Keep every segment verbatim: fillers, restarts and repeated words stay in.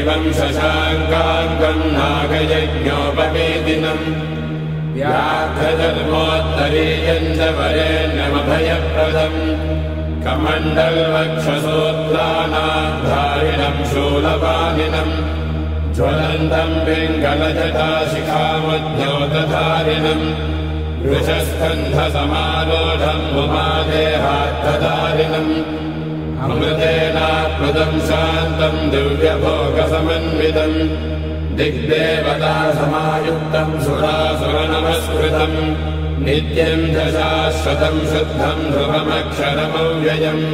ग्रीवं शशाङ्काङ्कं नागयज्ञोपवेदिनम् व्याघ्रधर्मोत्तरीयं च वरेण्यमभयप्रदम् कमण्डलवक्षसूत्राणाधारिणं शूलपाणिनम् ज्वलन्तम् पिङ्गलजटाशिखामद्योतधारिणम् वृषस्कन्धसमारोढम् उमादेहार्थधारिणम् अमृतेनाप्लुतम् शान्तम् दिव्यभोगसमन्वितम् दिग्देवता समायुक्तम् सुरासुरनमस्कृतम् नित्यम् च शाश्वतम् शुद्धम् ध्रुवमक्षरमव्ययम्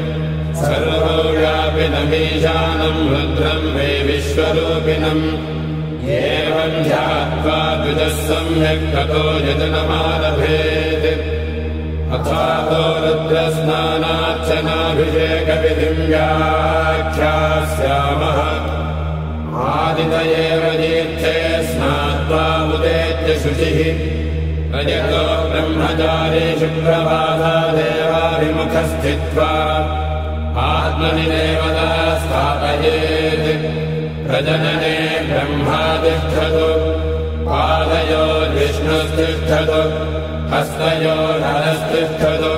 सर्वव्यापिनमीशानम् रुद्रम् वै विश्वरूपिणम् एवम् ध्यात्वा द्विजः सम्यक् ततो यजनमारभेत् अथातो रुद्रस्नानार्चनाभिषेकविधिम् व्याख्यास्यामः आदितयेव तीर्थे स्नात्वा उदेत्य शुचिः रजतो ब्रह्मचारी शुक्रवासा देवाभिमुखस्थित्वा आत्मनि देवता स्थापयेत् प्रजनने ब्रह्मा तिष्ठतु पादयोर्विष्णुस्तिष्ठतु हस्तयोर्हरस्तिष्ठतु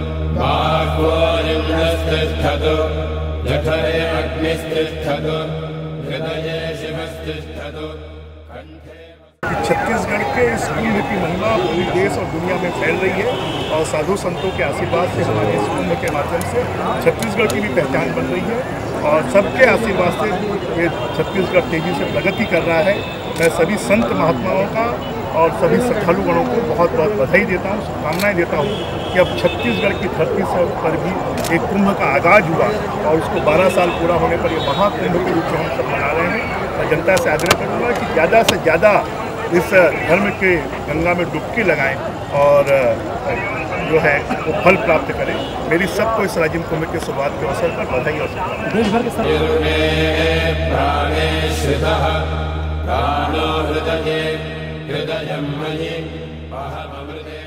बाह्वोरिन्द्रस्तिष्ठतु जठरे अग्निस्तिष्ठतु हृदये शिवस्तिष्ठतु कंठे। छत्तीसगढ़ के इस कुंभ की महिमा पूरी देश और दुनिया में फैल रही है और साधु संतों के आशीर्वाद से हमारे इस कुंभ के माध्यम से छत्तीसगढ़ की भी पहचान बन रही है और सबके आशीर्वाद से ये छत्तीसगढ़ तेजी से प्रगति कर रहा है। मैं सभी संत महात्माओं का और सभी श्रद्धालुगणों को बहुत बहुत बधाई देता हूँ, शुभकामनाएँ देता हूँ कि अब छत्तीसगढ़ की धरती से पर भी एक कुंभ का आगाज हुआ और उसको बारह साल पूरा होने पर ये महाकुंभ के रूप में हम सब मना रहे हैं। मैं जनता से आग्रह करूँगा कि ज़्यादा से ज़्यादा इस धर्म के गंगा में डुबकी लगाएं और जो है वो फल प्राप्त करें। मेरी सबको इस राजिम कुंभ के शुरुआत के अवसर पर बधाई और शुभकामनाएं।